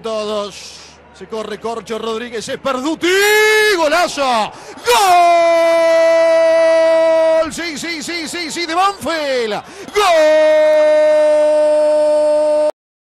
todos. Se corre Corcho Rodríguez, es Perduti, golazo, gol, sí, de Banfield, gol.